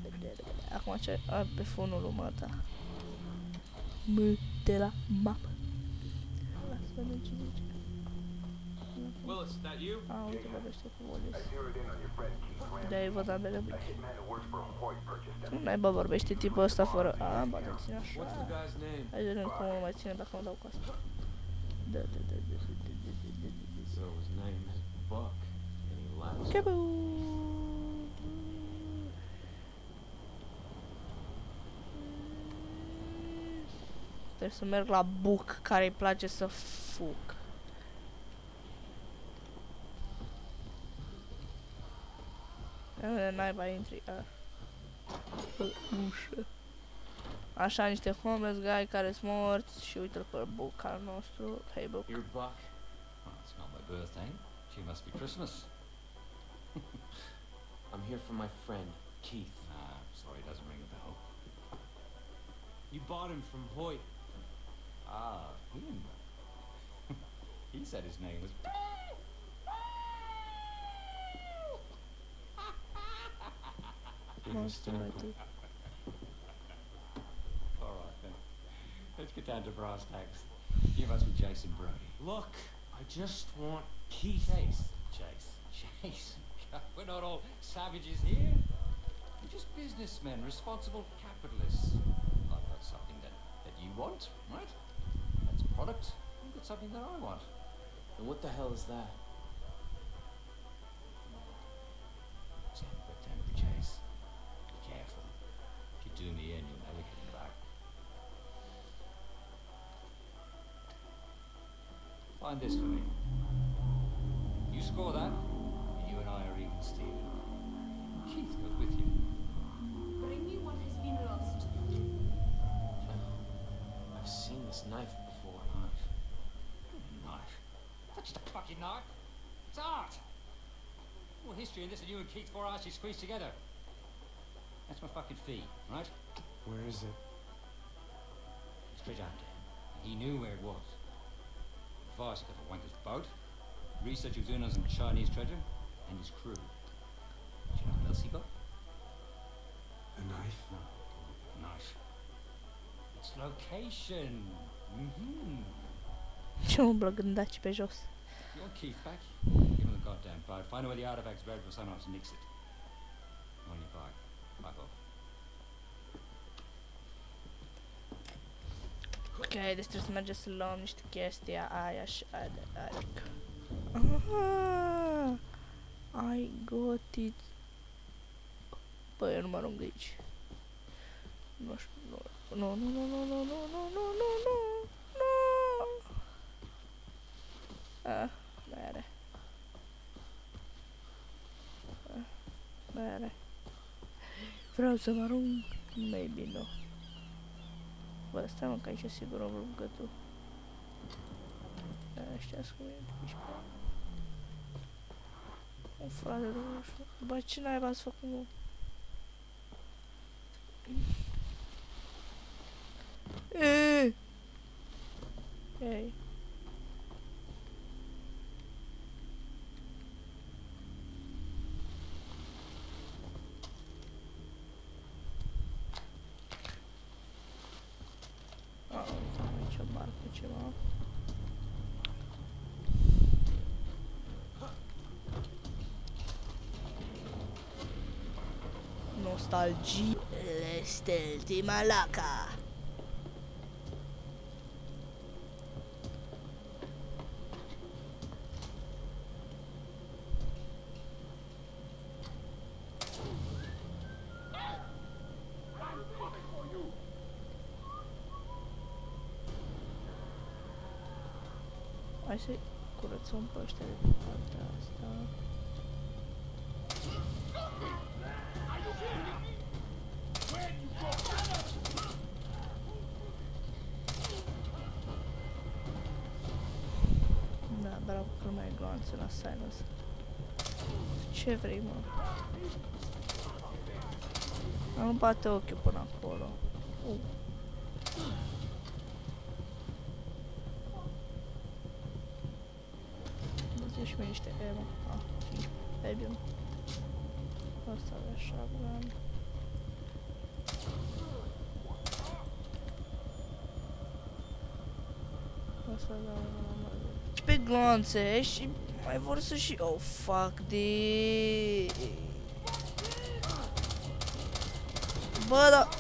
Acum ce pe fonul lui mata. De la mapă. Lasă-mă ce zice. Willis, that you? Uite, vorbește cu Willis. De-aia văd ambele mici. Nu naiba vorbește tipul ăsta fără... ba, te ține așa. Hai să vedem cum mă mai ține dacă mă dau cu asta. Da. So his name is Buck, and he laughs. Trebuie să merg la Buc, care îi place să fug. Naiba intri. Ușă. Așa, niște homeless guy care sunt morți și uite-l pe Buc al nostru. Hey Buc. You're Buck? Well, it's not my birthday. She must be Christmas. I'm here for my friend, Keith. Sorry, it doesn't ring a bell. You bought him from Hoyt. Ah, him. He said his name was... Monster, my dude. Alright then. Let's get down to brass tacks. You must be Jason Brody. Look, I just want Keith. Chase. We're not all savages here. We're just businessmen, responsible capitalists. I've got something that you want, right? That's a product. You've got something that I want. And what the hell is that? Temper, Chase. Be careful. If you do me in, you'll never get it back. Find this for me. You score that, and you and I are even, Stephen. Keith goes with you. Bring me what has been lost. I've seen this knife before. Knife? That's just a fucking knife. It's art. More history in this than you and Keith four arses squeezed together. That's my fucking fee, right? Where is it? Straight out there. He knew where it was. Advice got a wanker's boat. Research he was doing on some Chinese treasure. And his crew. Do you know what else he got? A knife? No. Knife. It's location. Ce umblă gândaci pe jos. You want Keith back? Give him the goddamn boat. Find out where the artifact's buried before someone else nicks it. On your bike. Fuck off. Ok, deci trebuie să mergem să luăm niște chestii aia și adică. I got it. Bă, eu nu mă arunc de aici. Nu știu, nu. Bere. Vreau să mă arunc. Maybe no. Bă, stai mă, că aici e sigur o rugătul. Știați cum e aici pe ala. Un frate de ușă. Bă, ce naiba ați făcut, mă? Ei. Aici o barcă ceva. Nostalgie. L'estel de Malaca. Hai să-i curățăm pe ăștia de pe partea asta. Da, bravo că nu mai e gloanțe la Silence. Ce vrei, mă? Am bate ochiul până acolo. Și mie niște emo. 5 Ebium. Asta avea shotgun. Asta da, pe glonțe și mai vor să și... Oh, fuck de... Bă, da...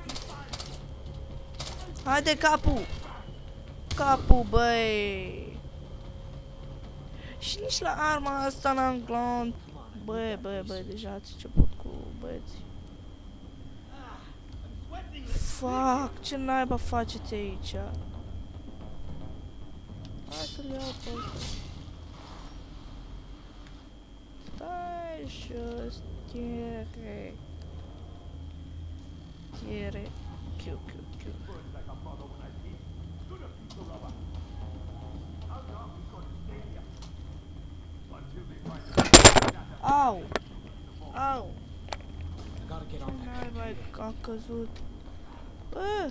Haide capul! Capul, băi! Și nici la arma asta n-am glonț. Băi, deja ați început cu băieții. Fuck, ce naiba faceți aici? Hai să-l iau pe ăsta. Stai jos, tiere. Tiere. Chiu. Au! Au! Ce naiba a căzut? Bă!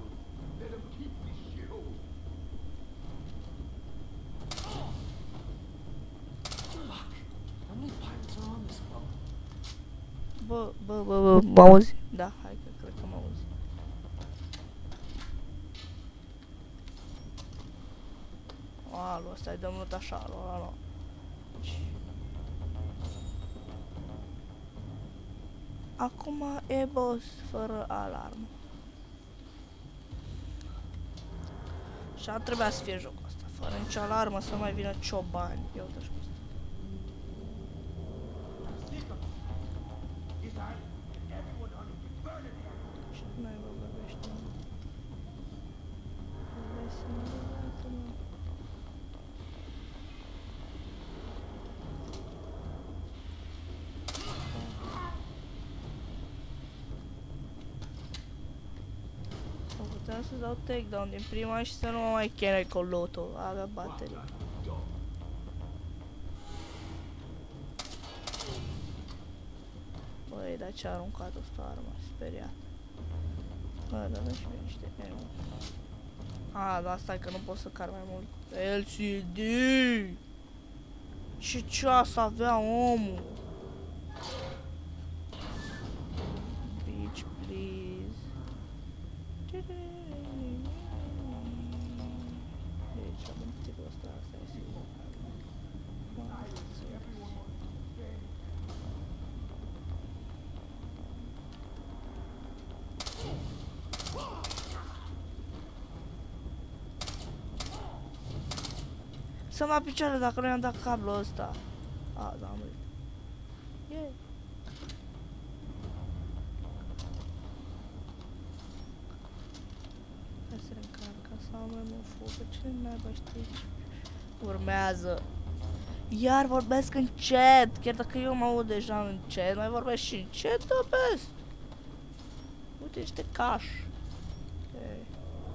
Bă, m-auzi? Da, hai că cred că m-auzi. Alu, ăsta-i dăm lut așa, alu. Acum e boss fără alarmă. Și ar trebui să fie jocul ăsta, fără nicio alarmă, să mai vină ciobani. Ia uite-și pe ăsta. Ce naiba vorbește, mă? Puteam să dau takedown din prima și să nu mă mai chenui cu lotul, avea baterii. Băi, dar ce-a aruncat ăsta arma, speriat. Bă, dar și mie niște ammo. Dar stai că nu pot să car mai mult. LCD! Ce ceas avea omul? Bitch, please. Deci, am tipul ăsta, asta e sigur. Să mă picioare dacă nu i-am dat cablul ăsta. Da, am murit. Yeah. Hai să reîncarc, să am mai mult foc. Ce naiba știi? Urmează. Iar vorbesc în chat. Chiar dacă eu mă aud deja în chat, mai vorbesc și în chat, da, best. Uite niște caș. Okay.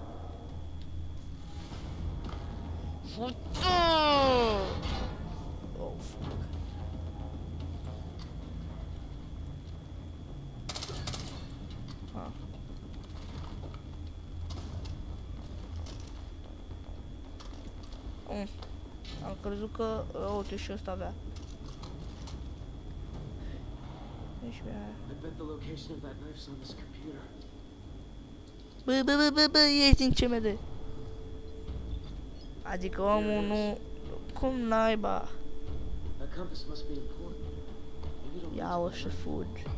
Oh, fuck. Am crezut că... uite, și ăsta avea. Deci bă, ești în CMD. Adică omul nu... Cum naiba? Ia-o și fugi.